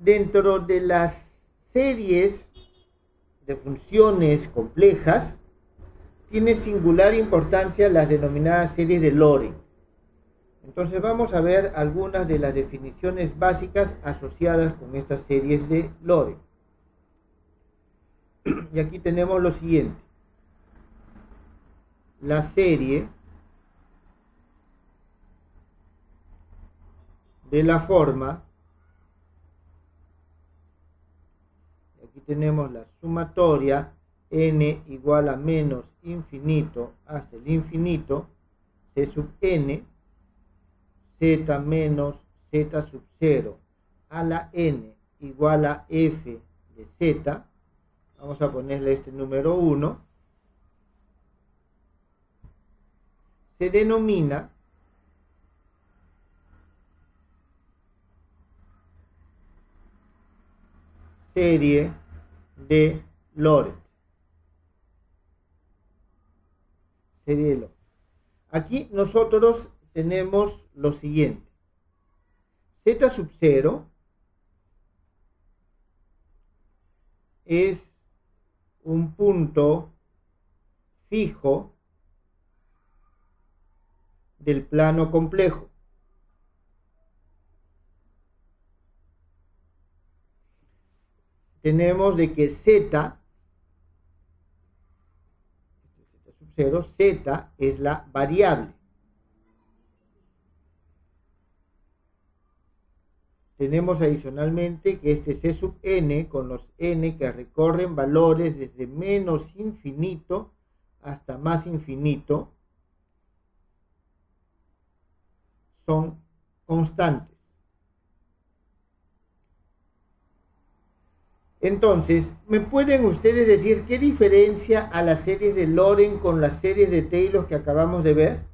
dentro de las series de funciones complejas, tiene singular importancia las denominadas series de Lorenz. Entonces vamos a ver algunas de las definiciones básicas asociadas con estas series de Lorenz. Y aquí tenemos lo siguiente. La serie de la forma, aquí tenemos la sumatoria n igual a menos infinito hasta el infinito, c sub n, z menos z sub 0 a la n igual a f de z. Vamos a ponerle este número 1. Se denomina serie de Lorenz. Serie de Lorenz. Aquí nosotros tenemos lo siguiente. Z sub 0 es un punto fijo del plano complejo. Tenemos de que Z sub 0, Z es la variable. Tenemos adicionalmente que este C sub n, con los n que recorren valores desde menos infinito hasta más infinito, son constantes. Entonces, ¿me pueden ustedes decir qué diferencia a las series de Lorenz con las series de Taylor que acabamos de ver?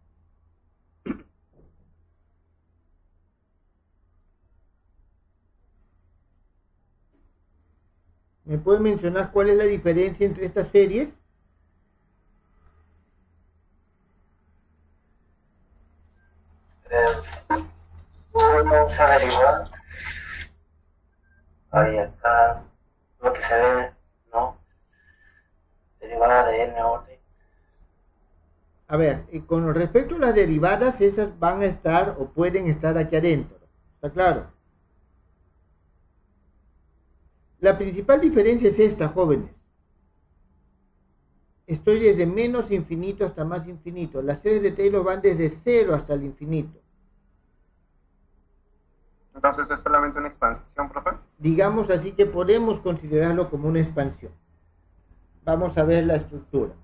¿Me pueden mencionar cuál es la diferencia entre estas series? Uno usa derivada. Ahí acá lo que se ve, ¿no? Derivada de n orden. A ver, y con respecto a las derivadas, esas van a estar o pueden estar aquí adentro. ¿Está claro? La principal diferencia es esta, jóvenes. Estoy desde menos infinito hasta más infinito. Las series de Taylor van desde 0 hasta el infinito. Entonces es solamente una expansión, profe. Digamos así que podemos considerarlo como una expansión. Vamos a ver la estructura.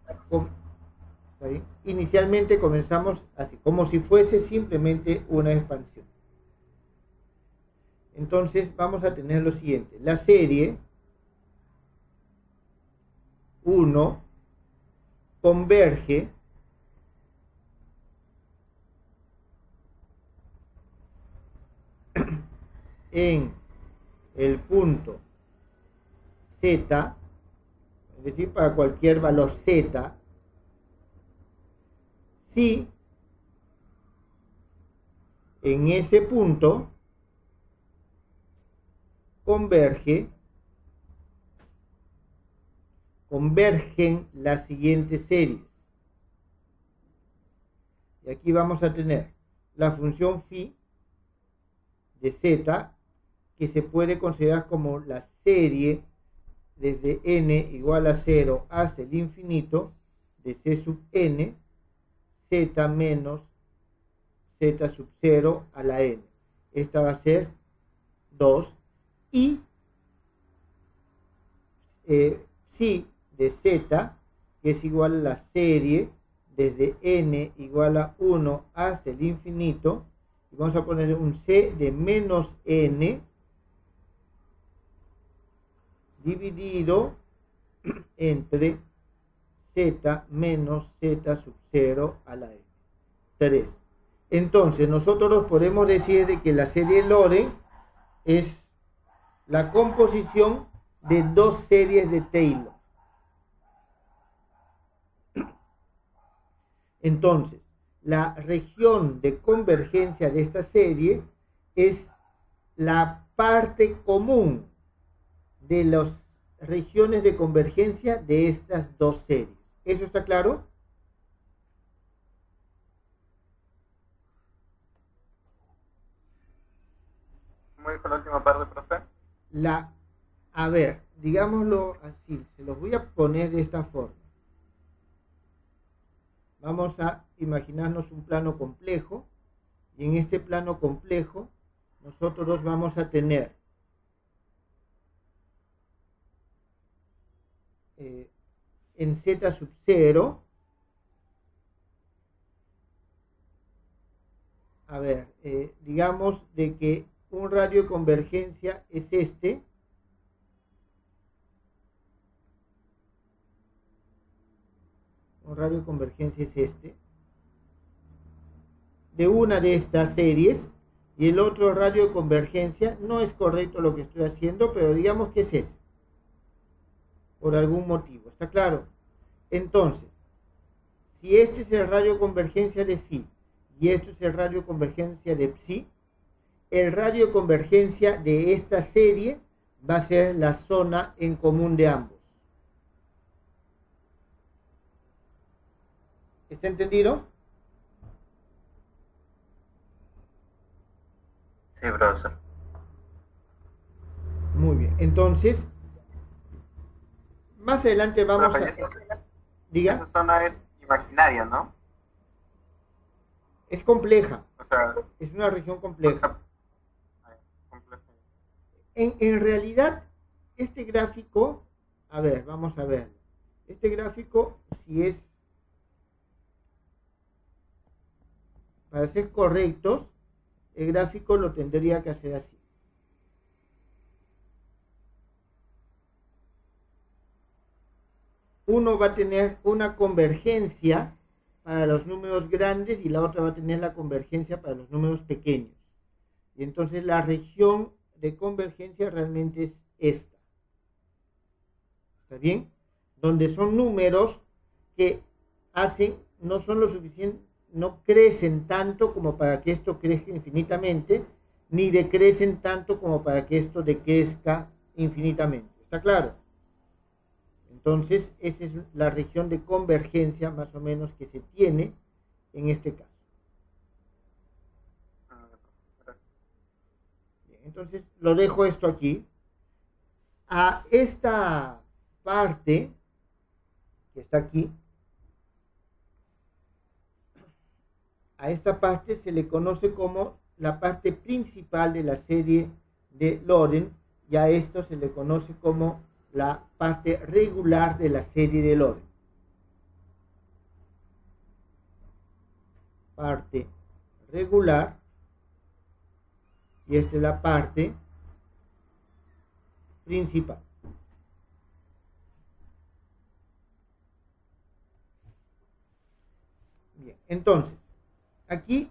¿Sí? Inicialmente comenzamos así, como si fuese simplemente una expansión. Entonces vamos a tener lo siguiente. La serie 1 converge en el punto z, es decir, para cualquier valor z, si en ese punto convergen las siguientes series. Y aquí vamos a tener la función phi de z, que se puede considerar como la serie desde n igual a 0 hasta el infinito de c sub n, z menos z sub 0 a la n. Esta va a ser 2. Y psi de z, que es igual a la serie desde n igual a 1 hasta el infinito, y vamos a poner un c de menos n dividido entre z menos z sub 0 a la n. 3. Entonces nosotros podemos decir que la serie Lorenz es la composición de dos series de Taylor. Entonces, la región de convergencia de esta serie es la parte común de las regiones de convergencia de estas dos series. ¿Eso está claro? ¿Cómo dijo la última parte, profe? A ver, digámoslo así, se los voy a poner de esta forma. Vamos a imaginarnos un plano complejo, y en este plano complejo nosotros vamos a tener en Z sub 0, a ver, digamos de que un radio de convergencia es este, un radio de convergencia es este, de una de estas series, y el otro radio de convergencia, no es correcto lo que estoy haciendo, pero digamos que es ese, por algún motivo, ¿está claro? Entonces, si este es el radio de convergencia de phi, y esto es el radio de convergencia de psi, el radio de convergencia de esta serie va a ser la zona en común de ambos. ¿Está entendido? Sí, profesor. Muy bien. Entonces, más adelante vamos a... Diga. Esa zona es imaginaria, ¿no? Es compleja. O sea, es una región compleja. compleja. En realidad, este gráfico, a ver, vamos a ver. Este gráfico, si es, para ser correctos, el gráfico lo tendría que hacer así. Uno va a tener una convergencia para los números grandes y la otra va a tener la convergencia para los números pequeños. Y entonces la región de convergencia realmente es esta. ¿Está bien? Donde son números que no son lo suficiente, no crecen tanto como para que esto crezca infinitamente, ni decrecen tanto como para que esto decrezca infinitamente. ¿Está claro? Entonces, esa es la región de convergencia más o menos que se tiene en este caso. Bien, entonces, lo dejo esto aquí. A esta parte que está aquí, a esta parte se le conoce como la parte principal de la serie de Lorentz, y a esto se le conoce como la parte regular de la serie de Lorentz. Parte regular, y esta es la parte principal. Bien, entonces, aquí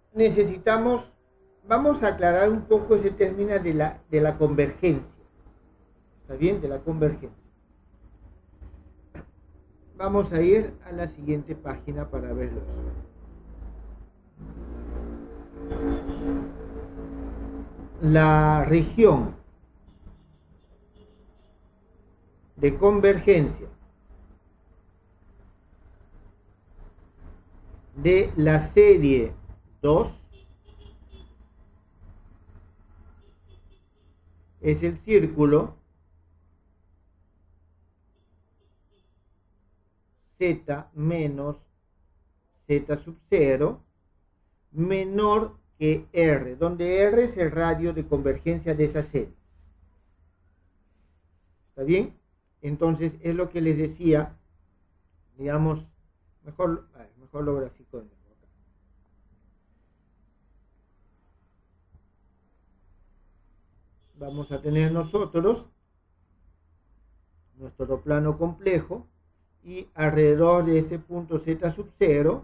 vamos a aclarar un poco ese término de la convergencia. ¿Está bien? De la convergencia. Vamos a ir a la siguiente página para verlo. La región de convergencia de la serie 2 es el círculo Z menos Z sub 0 menor que R, donde R es el radio de convergencia de esa serie. ¿Está bien? Entonces es lo que les decía, digamos, mejor lo grafico. Vamos a tener nosotros nuestro plano complejo, y alrededor de ese punto Z sub 0,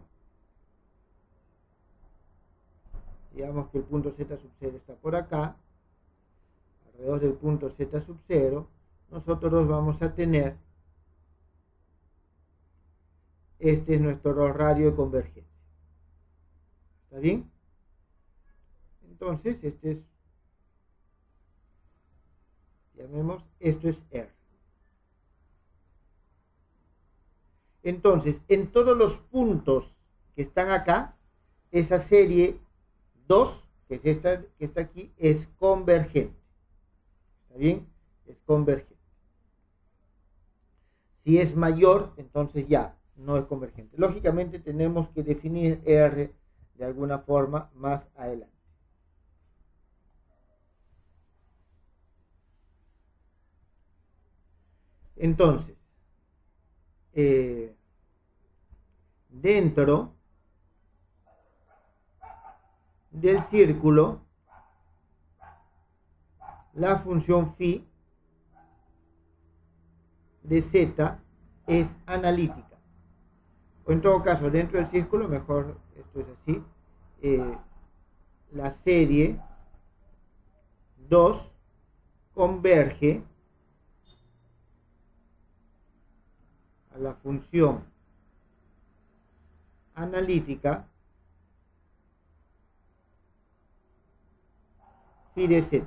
digamos que el punto Z sub 0 está por acá, alrededor del punto Z sub 0, nosotros vamos a tener, este es nuestro radio de convergencia. ¿Está bien? Entonces, este es llamemos, esto es R. Entonces, en todos los puntos que están acá, esa serie 2, que es esta que está aquí, es convergente. ¿Está bien? Es convergente. Si es mayor, entonces ya no es convergente. Lógicamente tenemos que definir R de alguna forma más adelante. Entonces, dentro del círculo, la función phi de z es analítica. O en todo caso, dentro del círculo, mejor esto es así, la serie 2 converge a la función analítica phi de z.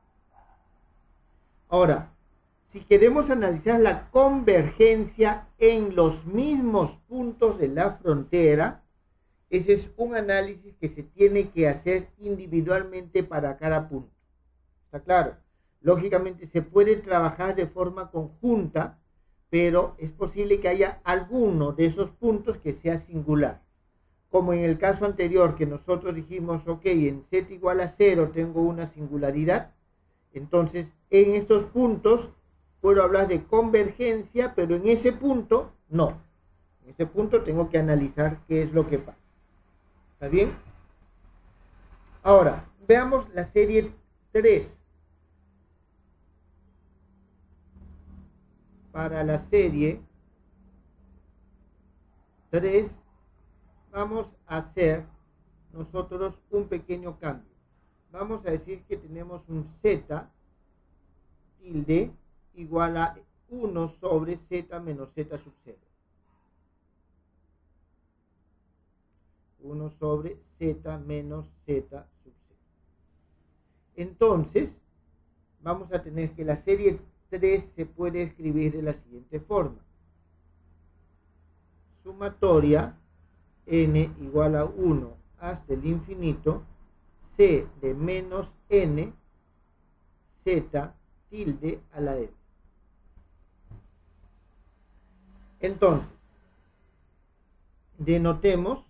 Ahora, si queremos analizar la convergencia en los mismos puntos de la frontera, ese es un análisis que se tiene que hacer individualmente para cada punto. ¿Está claro? Lógicamente se puede trabajar de forma conjunta, pero es posible que haya alguno de esos puntos que sea singular. Como en el caso anterior que nosotros dijimos, ok, en z igual a 0 tengo una singularidad, entonces en estos puntos puedo hablar de convergencia, pero en ese punto no. En ese punto tengo que analizar qué es lo que pasa. ¿Está bien? Ahora, veamos la serie 3. Para la serie 3 vamos a hacer nosotros un pequeño cambio. Vamos a decir que tenemos un z tilde igual a 1 sobre z menos z sub 0. 1 sobre z menos z sub 0. Entonces, vamos a tener que la serie 3 se puede escribir de la siguiente forma. Sumatoria n igual a 1 hasta el infinito c de menos n z tilde a la n. Entonces, denotemos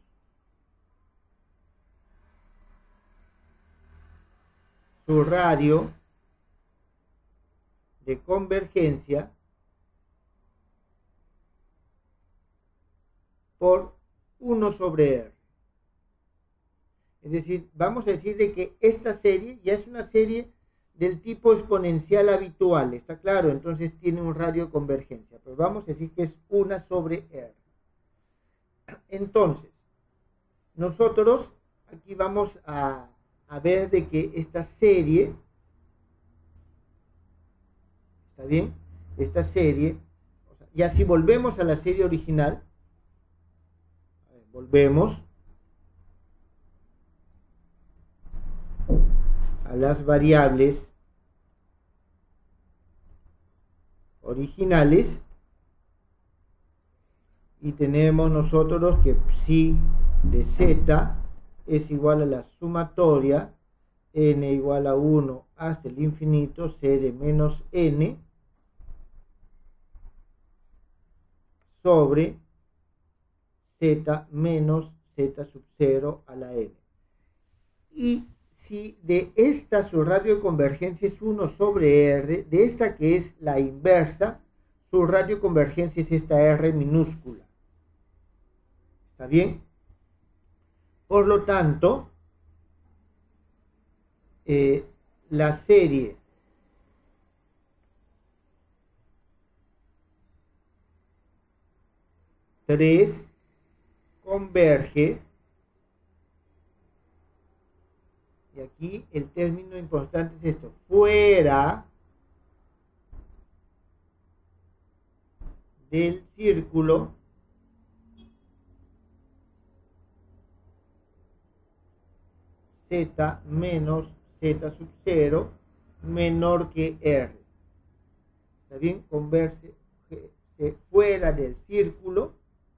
su radio de convergencia por 1 sobre R. Es decir, vamos a decir de que esta serie ya es una serie del tipo exponencial habitual, ¿está claro? Entonces tiene un radio de convergencia, pero vamos a decir que es 1 sobre R. Entonces, nosotros aquí vamos a ver de que esta serie, ¿está bien? Esta serie, o sea, ya si volvemos a la serie original, volvemos a las variables originales y tenemos nosotros que psi de z es igual a la sumatoria n igual a 1 hasta el infinito c de menos n sobre z menos z sub 0 a la n. Y si de esta su radio de convergencia es 1 sobre R, de esta que es la inversa, su radio de convergencia es esta R minúscula. ¿Está bien? Por lo tanto, la serie tres converge, y aquí el término importante es esto, fuera del círculo z menos z sub 0 menor que R. ¿está bien? Converge fuera del círculo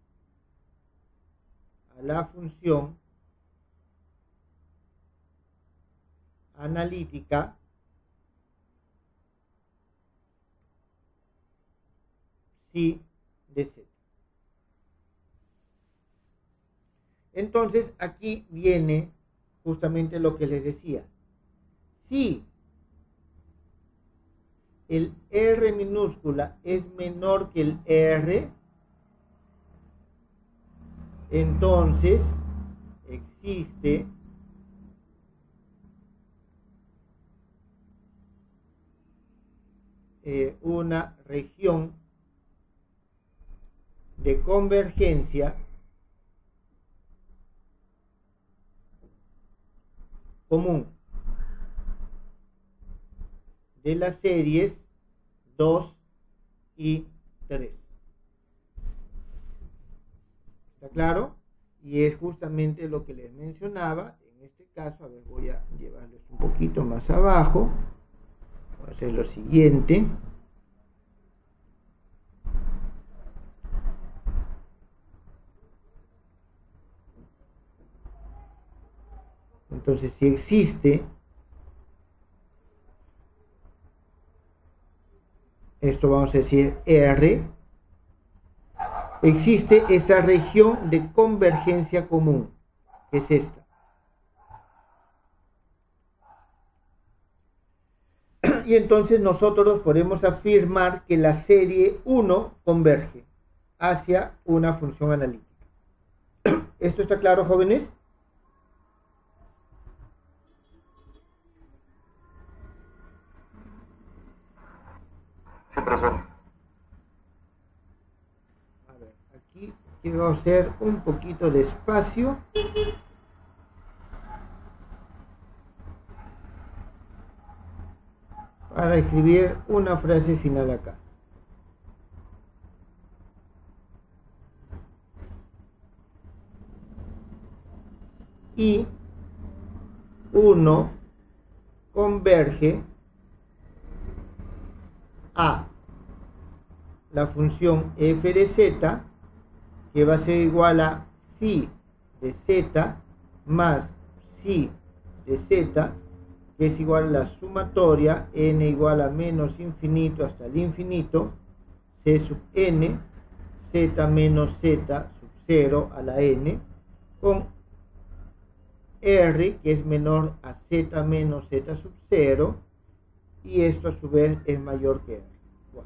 a la función analítica psi de z. Entonces aquí viene justamente lo que les decía. Si el R minúscula es menor que el R, entonces existe una región de convergencia común de las series 2 y 3. ¿Está claro? Y es justamente lo que les mencionaba. En este caso, a ver, voy a llevarles un poquito más abajo. Voy a hacer lo siguiente. Entonces, si existe esto, vamos a decir R, existe esa región de convergencia común, que es esta. Y entonces nosotros podemos afirmar que la serie 1 converge hacia una función analítica. ¿Esto está claro, jóvenes? Sí, profesor. A ver, aquí quiero hacer un poquito de espacio. Para escribir una frase final acá. Y 1 converge a la función f de z, que va a ser igual a phi de z más psi de z, que es igual a la sumatoria n igual a menos infinito hasta el infinito, c sub n, z menos z sub 0 a la n, con r, que es menor a z menos z sub 0, y esto a su vez es mayor que r. Bueno.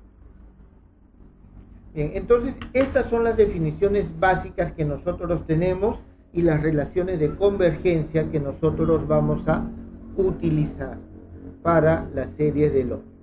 Bien, entonces estas son las definiciones básicas que nosotros tenemos y las relaciones de convergencia que nosotros vamos a utilizar para la serie de Lorentz.